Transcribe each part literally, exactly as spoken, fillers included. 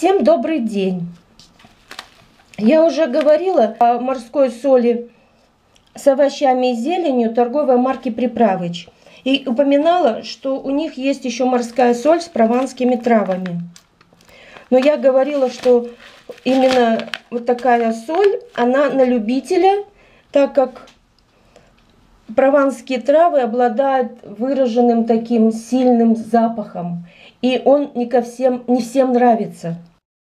Всем добрый день! Я уже говорила о морской соли с овощами и зеленью торговой марки Приправыч. И упоминала, что у них есть еще морская соль с прованскими травами. Но я говорила, что именно вот такая соль, она на любителя, так как прованские травы обладают выраженным таким сильным запахом. И он не, ко всем, не всем нравится.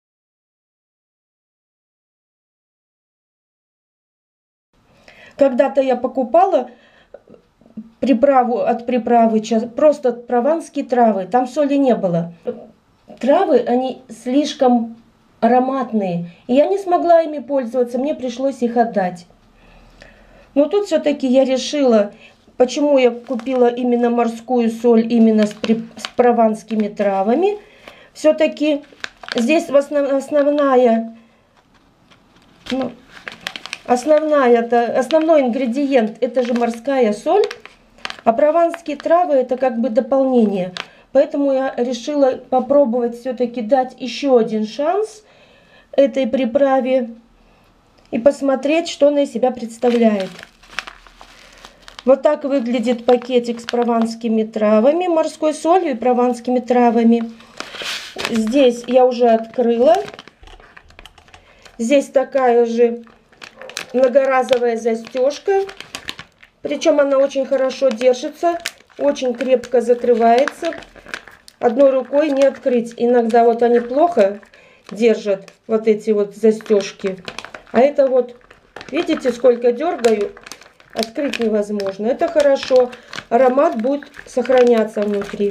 Когда-то я покупала приправу от Приправыча, просто прованские травы, там соли не было. Травы, они слишком ароматные, и я не смогла ими пользоваться, мне пришлось их отдать. Но тут все-таки я решила, почему я купила именно морскую соль, именно с, при, с прованскими травами. Все-таки здесь основ, основная, ну, основная это, основной ингредиент это же морская соль, а прованские травы это как бы дополнение. Поэтому я решила попробовать все-таки дать еще один шанс этой приправе и посмотреть, что она из себя представляет. Вот так выглядит пакетик с прованскими травами, морской солью и прованскими травами. Здесь я уже открыла. Здесь такая же многоразовая застежка. Причем она очень хорошо держится, очень крепко закрывается. Одной рукой не открыть. Иногда вот они плохо держат, вот эти вот застежки. А это вот, видите, сколько дергаю, открыть невозможно. Это хорошо. Аромат будет сохраняться внутри.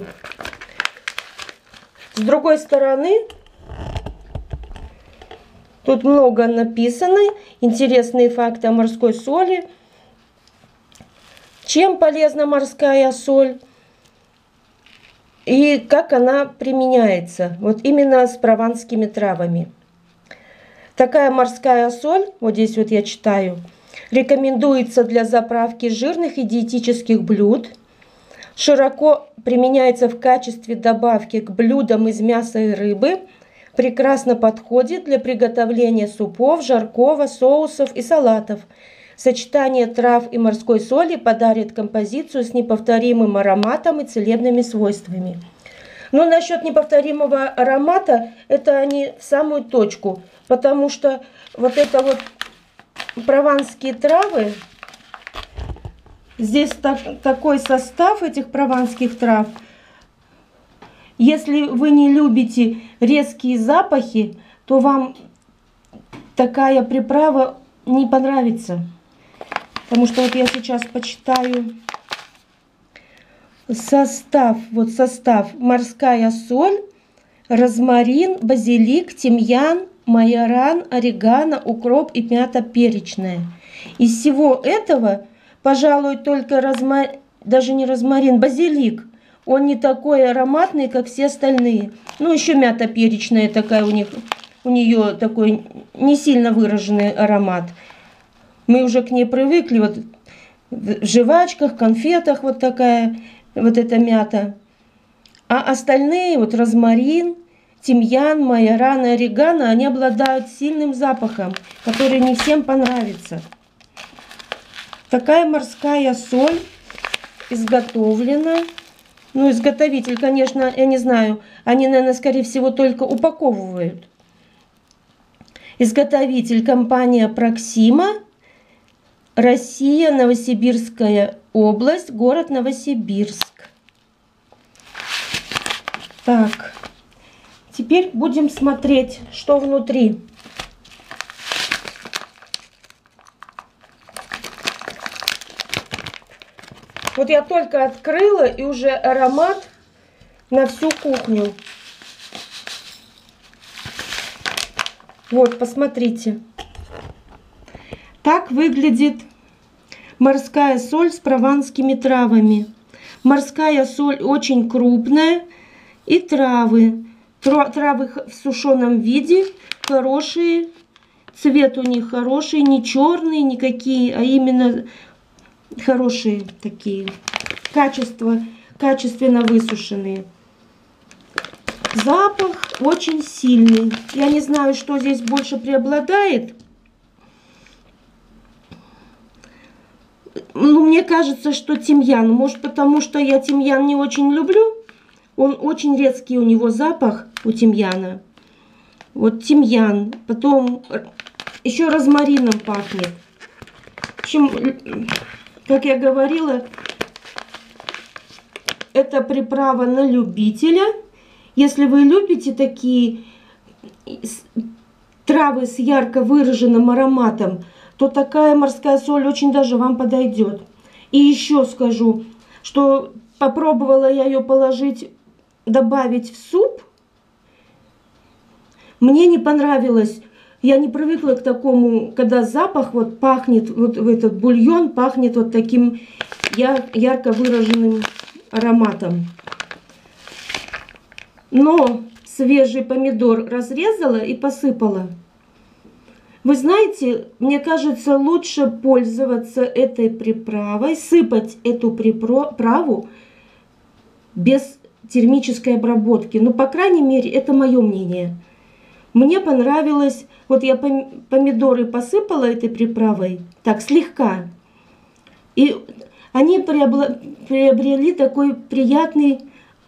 С другой стороны, тут много написано. Интересные факты о морской соли. Чем полезна морская соль и как она применяется. Вот именно с прованскими травами. Такая морская соль, вот здесь вот я читаю, рекомендуется для заправки жирных и диетических блюд. Широко применяется в качестве добавки к блюдам из мяса и рыбы. Прекрасно подходит для приготовления супов, жаркого, соусов и салатов. Сочетание трав и морской соли подарит композицию с неповторимым ароматом и целебными свойствами. Но насчет неповторимого аромата, это они в самую точку. Потому что вот это вот прованские травы, здесь так, такой состав этих прованских трав. Если вы не любите резкие запахи, то вам такая приправа не понравится. Потому что вот я сейчас почитаю состав. Вот состав: морская соль, розмарин, базилик, тимьян, майоран, орегано, укроп и мята перечная. Из всего этого, пожалуй, только розмарин, даже не розмарин, базилик. Он не такой ароматный, как все остальные. Ну, еще мята перечная такая у них, у нее такой не сильно выраженный аромат. Мы уже к ней привыкли, вот в жвачках, конфетах вот такая, вот эта мята. А остальные, вот розмарин, тимьян, майоран и орегано, они обладают сильным запахом, который не всем понравится. Такая морская соль изготовлена. Ну, изготовитель, конечно, я не знаю, они, наверное, скорее всего, только упаковывают. Изготовитель компания Проксима, Россия, Новосибирская область, город Новосибирск. Так, теперь будем смотреть, что внутри. Вот я только открыла, и уже аромат на всю кухню. Вот, посмотрите. Так выглядит морская соль с прованскими травами. Морская соль очень крупная. И травы. Травы в сушеном виде. Хорошие. Цвет у них хороший. Не черные никакие, а именно хорошие такие. Качество, качественно высушенные. Запах очень сильный. Я не знаю, что здесь больше преобладает. Ну, мне кажется, что тимьян. Может, потому что я тимьян не очень люблю. Он очень резкий у него запах, у тимьяна. Вот тимьян. Потом еще розмарином пахнет. В общем, как я говорила, это приправа на любителя. Если вы любите такие травы с ярко выраженным ароматом, то такая морская соль очень даже вам подойдет. И еще скажу, что попробовала я ее положить, добавить в суп. Мне не понравилось. Я не привыкла к такому, когда запах вот пахнет, вот в этот бульон пахнет вот таким ярко выраженным ароматом. Но свежий помидор разрезала и посыпала. Вы знаете, мне кажется, лучше пользоваться этой приправой, сыпать эту приправу без термической обработки. Ну, по крайней мере, это мое мнение. Мне понравилось, вот я помидоры посыпала этой приправой, так, слегка. И они приобрели такой приятный,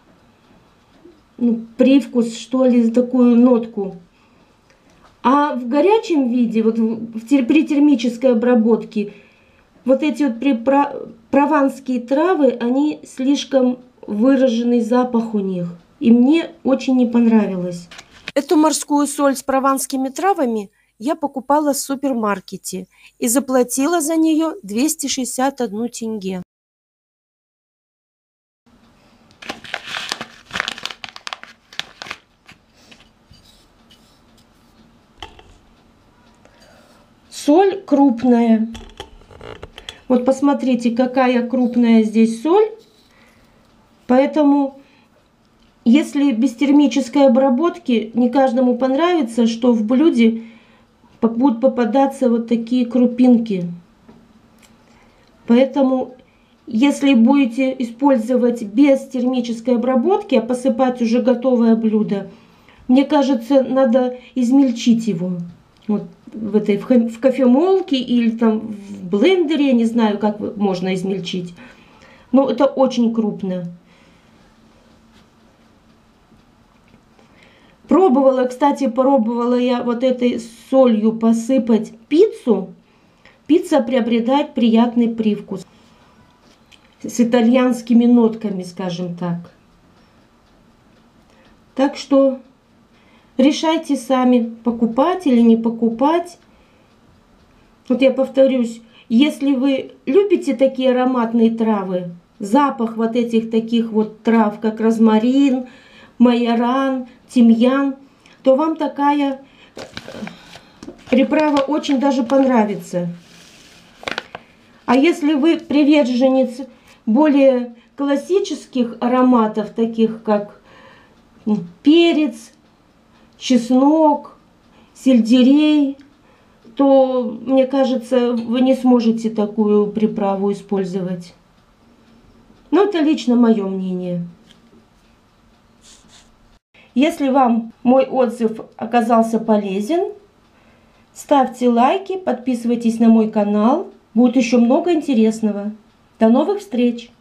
ну, привкус, что ли, такую нотку. А в горячем виде, вот в, при термической обработке, вот эти вот припра... прованские травы, они слишком выраженный запах у них. И мне очень не понравилось. Эту морскую соль с прованскими травами я покупала в супермаркете и заплатила за нее двести шестьдесят одну тенге. Соль крупная. Вот посмотрите, какая крупная здесь соль. Поэтому, если без термической обработки, не каждому понравится, что в блюде будут попадаться вот такие крупинки. Поэтому, если будете использовать без термической обработки, а посыпать уже готовое блюдо, мне кажется, надо измельчить его. Вот в этой в кофемолке или там в блендере, я не знаю, как можно измельчить. Но это очень крупно. Пробовала, кстати, пробовала я вот этой солью посыпать пиццу. Пицца приобретает приятный привкус. С итальянскими нотками, скажем так. Так что решайте сами, покупать или не покупать. Вот я повторюсь, если вы любите такие ароматные травы, запах вот этих таких вот трав, как розмарин, майоран, тимьян, то вам такая приправа очень даже понравится. А если вы приверженец более классических ароматов, таких как перец, чеснок, сельдерей, то, мне кажется, вы не сможете такую приправу использовать. Но это лично мое мнение. Если вам мой отзыв оказался полезен, ставьте лайки, подписывайтесь на мой канал. Будет еще много интересного. До новых встреч!